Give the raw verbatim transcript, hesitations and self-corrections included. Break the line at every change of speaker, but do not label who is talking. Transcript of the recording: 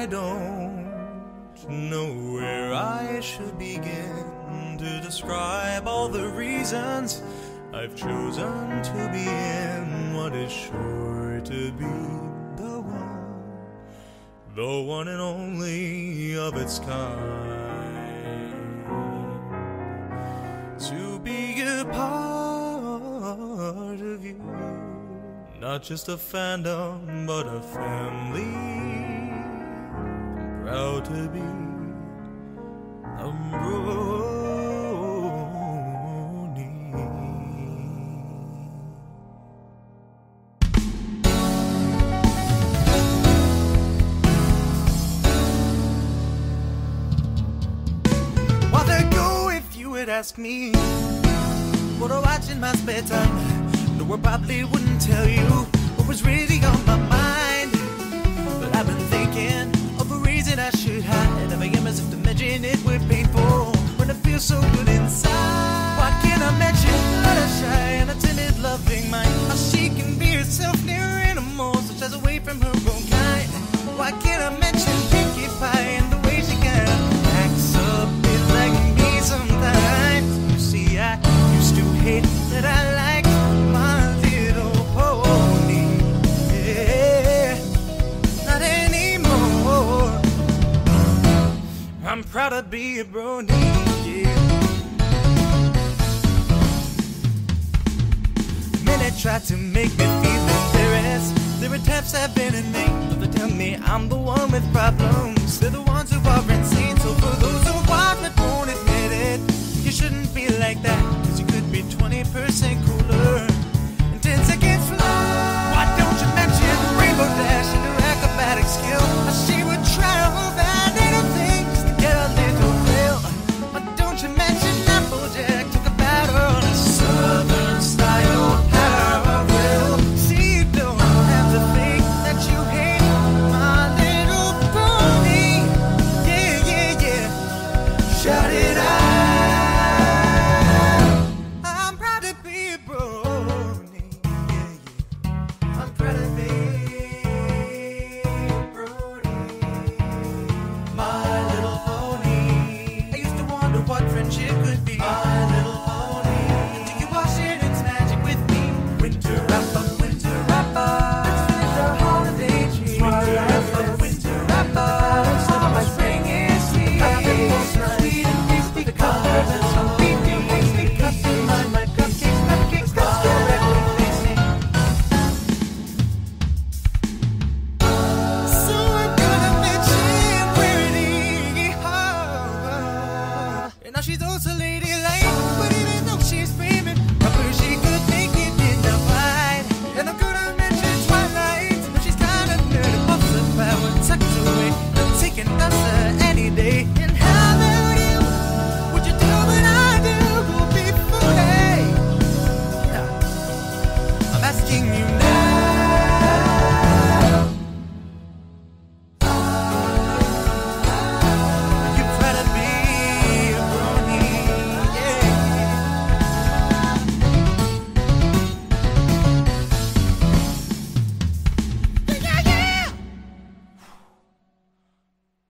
I don't know where I should begin to describe all the reasons I've chosen to be in what is sure to be the one, the one and only of its kind. To be a part of you, not just a fandom, but a family. I'm proud to be a Brony. While there go if you would ask me what I watch in my spare time, no, I probably wouldn't tell you what was really on my mind. But I've been thinking of a reason I should hide. I am as if to mention it were painful when it feels so good inside. Why can't I mention that a shy and a timid loving mind? How she can be herself near animals, such as away from her own kind. Why can't I mention Pinkie Pie and the way she kind of acts a bit like me sometimes? You see, I used to hate that I liked my little pony. Yeah, not anymore. I'm proud to be a Brony. Yeah. Men that try to make me feel embarrassed. Their attempts have been in vain, but they tell me I'm the one with problems. They're the ones who are insane. So for those who watch but won't admit it, you shouldn't feel like that, 'cause you could be twenty percent cool